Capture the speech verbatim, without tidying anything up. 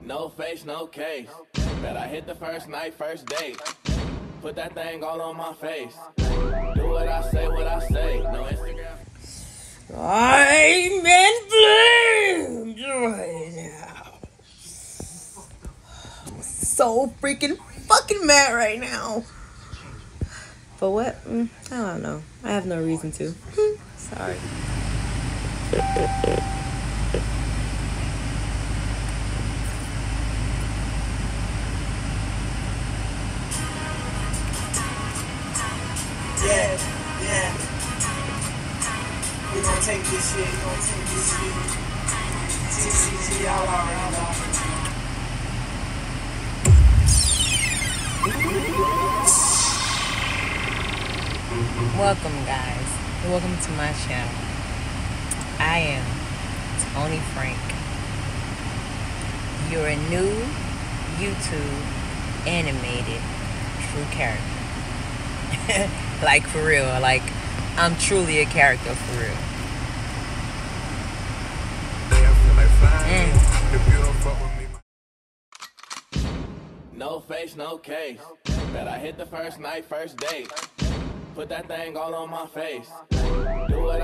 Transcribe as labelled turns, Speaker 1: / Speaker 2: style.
Speaker 1: No face, no case. Bet I hit the first night, first date. Put that thing all on my face. Do what I say, what I say. No Instagram.
Speaker 2: I'm in flames right now. I'm so freaking fucking mad right now. For what? Mm, I don't know. I have no reason to. Sorry.
Speaker 3: Yeah, yeah. We gon' take this shit, we gon' take this shit. T C T, y'all already know.
Speaker 2: Welcome, guys. Welcome to my channel. I am Tony Frank. You're a new YouTube animated true character. Like, for real. Like, I'm truly a character for real.
Speaker 1: Mm. No face, no case. Bet I hit the first night, first date. Put that thing all on my face. Do what